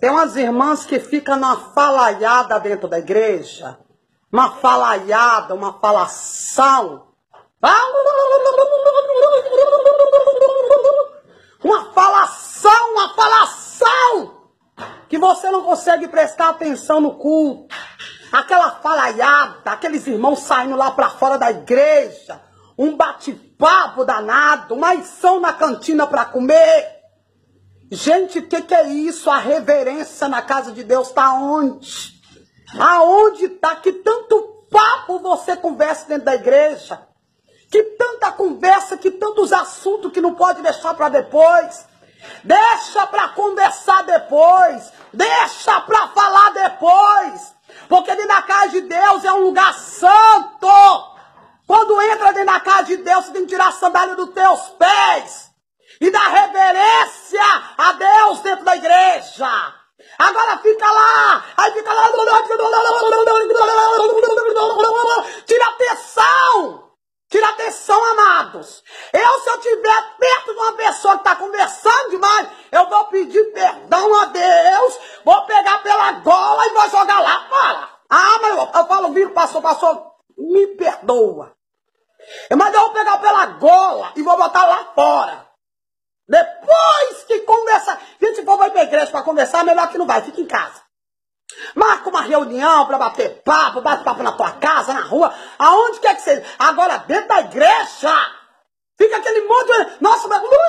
Tem umas irmãs que ficam numa falaiada dentro da igreja. Uma falaiada, uma falação. Uma falação. Que você não consegue prestar atenção no culto. Aquela falaiada, aqueles irmãos saindo lá para fora da igreja. Um bate-papo danado, uma lição na cantina para comer. Gente, o que é isso? A reverência na casa de Deus está onde? Aonde está? Que tanto papo você conversa dentro da igreja? Que tanta conversa, que tantos assuntos que não pode deixar para depois? Deixa para conversar depois. Deixa para falar depois. Porque dentro da casa de Deus é um lugar santo. Quando entra dentro da casa de Deus, você tem que tirar a sandália dos teus pés. E dar reverência a Deus dentro da igreja. Agora fica lá. Aí fica lá. Tira atenção. Tira atenção, amados. Se eu estiver perto de uma pessoa que está conversando demais, eu vou pedir perdão a Deus. Vou pegar pela gola e vou jogar lá fora. Ah, mas eu falo, viro, pastor, me perdoa. Mas eu vou pegar pela gola e vou botar lá fora. Depois que conversar, gente, se for vai pra igreja para conversar, melhor que não vai, fica em casa. Marca uma reunião para bater papo, bate papo na tua casa, na rua, aonde quer que seja. Agora, dentro da igreja, fica aquele monte de... Nossa,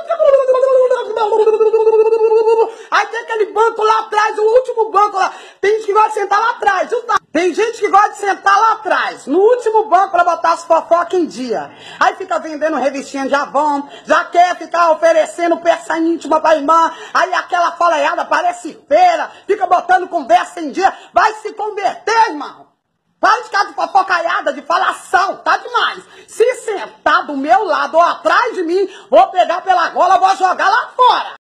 aí tem aquele banco lá atrás, o último banco lá. Tem gente que gosta de sentar lá atrás. Tem gente que gosta de sentar lá atrás, no último banco, para botar as fofocas em dia. Aí fica vendendo revistinha de Avon, já quer ficar oferecendo peça íntima pra irmã. Aí aquela falaiada parece feira, fica botando conversa em dia. Vai se converter, irmão. Para de ficar de fofocaiada, de falação, tá demais. Se sentar do meu lado ou atrás de mim, vou pegar pela gola, vou jogar lá fora.